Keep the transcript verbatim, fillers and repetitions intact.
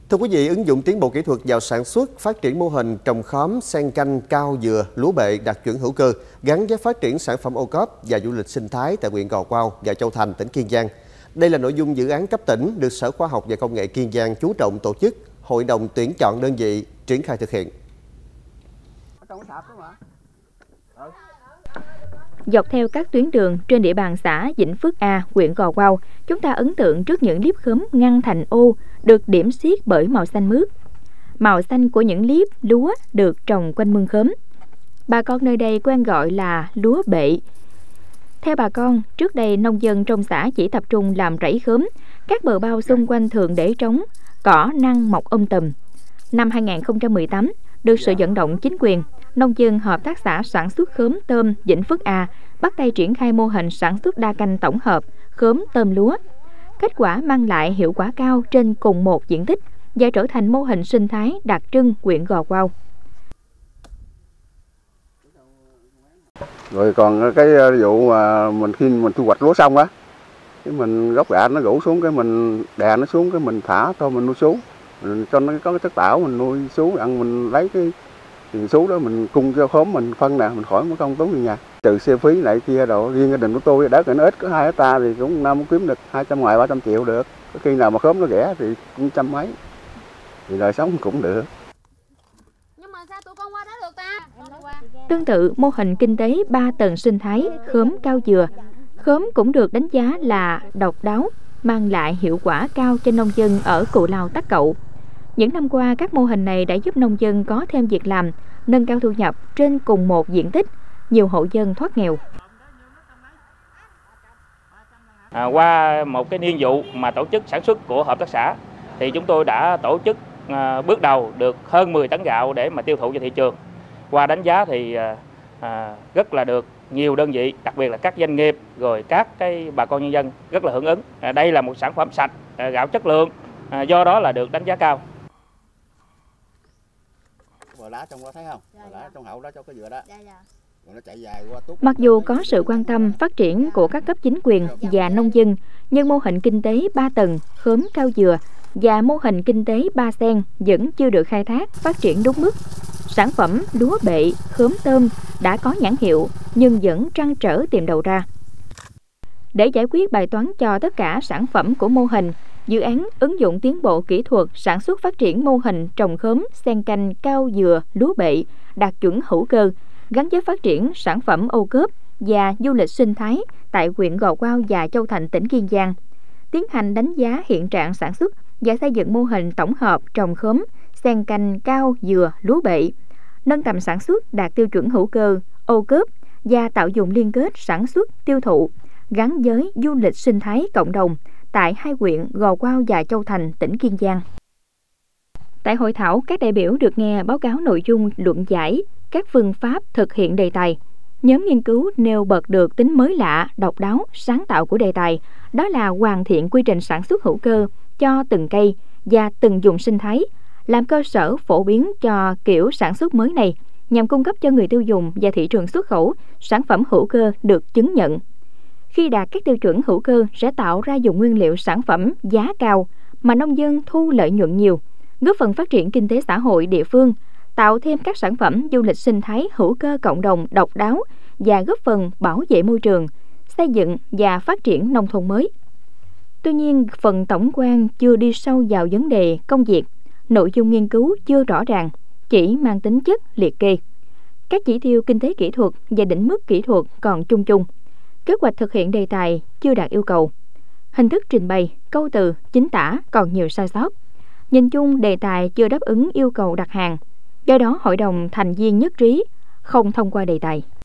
Thưa quý vị, ứng dụng tiến bộ kỹ thuật vào sản xuất, phát triển mô hình trồng khóm, xen canh, cao dừa, lúa bệ đạt chuẩn hữu cơ, gắn với phát triển sản phẩm ô cốp và du lịch sinh thái tại huyện Gò Quao và Châu Thành, tỉnh Kiên Giang. Đây là nội dung dự án cấp tỉnh được Sở Khoa học và Công nghệ Kiên Giang chú trọng tổ chức, hội đồng tuyển chọn đơn vị triển khai thực hiện. Dọc theo các tuyến đường trên địa bàn xã Vĩnh Phước A, huyện Gò Quao, chúng ta ấn tượng trước những liếp khóm ngăn thành ô được điểm xiết bởi màu xanh mướt. Màu xanh của những liếp lúa được trồng quanh mương khóm. Bà con nơi đây quen gọi là lúa bệ. Theo bà con, trước đây nông dân trong xã chỉ tập trung làm rẫy khóm, các bờ bao xung quanh thường để trống, cỏ năng mọc um tùm. Năm hai nghìn không trăm mười tám, được sự vận động chính quyền, nông dân hợp tác xã sản xuất khóm tôm Vĩnh Phước A bắt tay triển khai mô hình sản xuất đa canh tổng hợp khóm tôm lúa. Kết quả mang lại hiệu quả cao trên cùng một diện tích và trở thành mô hình sinh thái đặc trưng huyện Gò Quao. Rồi còn cái vụ mà mình khi mình thu hoạch lúa xong á, cái mình gốc gạ nó rủ xuống, cái mình đè nó xuống, cái mình thả thôi mình nuôi sú, mình cho nó có cái chất tảo, mình nuôi sú ăn, mình lấy cái tiền sú đó mình cung cho khóm mình phân nè, mình khỏi mất công tốn về nhà. Trừ xe phí lại kia đồ, riêng gia đình của tôi đất nó ít có hai hecta thì cũng năm kiếm được hai trăm ngoài ba trăm triệu được. Có khi nào mà khóm nó rẻ thì cũng trăm mấy, thì đời sống cũng được. Nhưng mà sao tụi con qua đó được ta? Tương tự, mô hình kinh tế ba tầng sinh thái khóm cao dừa, khóm cũng được đánh giá là độc đáo, mang lại hiệu quả cao cho nông dân ở Cù Lao Tắc Cậu. Những năm qua, các mô hình này đã giúp nông dân có thêm việc làm, nâng cao thu nhập trên cùng một diện tích, nhiều hộ dân thoát nghèo. À, qua một cái niên vụ mà tổ chức sản xuất của hợp tác xã, thì chúng tôi đã tổ chức à, bước đầu được hơn mười tấn gạo để mà tiêu thụ cho thị trường. Qua đánh giá thì à, rất là được nhiều đơn vị, đặc biệt là các doanh nghiệp, rồi các cái bà con nhân dân rất là hưởng ứng. À, đây là một sản phẩm sạch, à, gạo chất lượng, à, do đó là được đánh giá cao. Lá trong đó thấy không? Dạ, lá dạ. trong hậu đó cho cái dừa đó. Dạ, dạ. Nó chạy dài qua túc. Mặc dù có sự quan tâm phát triển của các cấp chính quyền và nông dân, nhưng mô hình kinh tế ba tầng khóm cao dừa và mô hình kinh tế ba sen vẫn chưa được khai thác phát triển đúng mức. Sản phẩm lúa bệ, khóm tôm đã có nhãn hiệu nhưng vẫn trăn trở tìm đầu ra. Để giải quyết bài toán cho tất cả sản phẩm của mô hình, dự án ứng dụng tiến bộ kỹ thuật sản xuất phát triển mô hình trồng khóm, xen canh, cao dừa, lúa bệ đạt chuẩn hữu cơ, gắn với phát triển sản phẩm ô cốp và du lịch sinh thái tại huyện Gò Quao và Châu Thành, tỉnh Kiên Giang. Tiến hành đánh giá hiện trạng sản xuất và xây dựng mô hình tổng hợp trồng khóm, xen canh, cao dừa, lúa bệ, nâng tầm sản xuất đạt tiêu chuẩn hữu cơ, ô cốp và tạo vùng liên kết sản xuất, tiêu thụ, gắn với du lịch sinh thái cộng đồng tại hai huyện Gò Quao và Châu Thành, tỉnh Kiên Giang. Tại hội thảo, các đại biểu được nghe báo cáo nội dung luận giải các phương pháp thực hiện đề tài. Nhóm nghiên cứu nêu bật được tính mới lạ, độc đáo, sáng tạo của đề tài, đó là hoàn thiện quy trình sản xuất hữu cơ cho từng cây và từng vùng sinh thái, làm cơ sở phổ biến cho kiểu sản xuất mới này nhằm cung cấp cho người tiêu dùng và thị trường xuất khẩu sản phẩm hữu cơ được chứng nhận. Khi đạt các tiêu chuẩn hữu cơ sẽ tạo ra vùng nguyên liệu sản phẩm giá cao mà nông dân thu lợi nhuận nhiều, góp phần phát triển kinh tế xã hội địa phương, tạo thêm các sản phẩm du lịch sinh thái hữu cơ cộng đồng độc đáo và góp phần bảo vệ môi trường, xây dựng và phát triển nông thôn mới. Tuy nhiên, phần tổng quan chưa đi sâu vào vấn đề công việc, nội dung nghiên cứu chưa rõ ràng, chỉ mang tính chất liệt kê. Các chỉ tiêu kinh tế kỹ thuật và định mức kỹ thuật còn chung chung. Kế hoạch thực hiện đề tài chưa đạt yêu cầu. Hình thức trình bày, câu từ, chính tả còn nhiều sai sót. Nhìn chung, đề tài chưa đáp ứng yêu cầu đặt hàng. Do đó, hội đồng thành viên nhất trí không thông qua đề tài.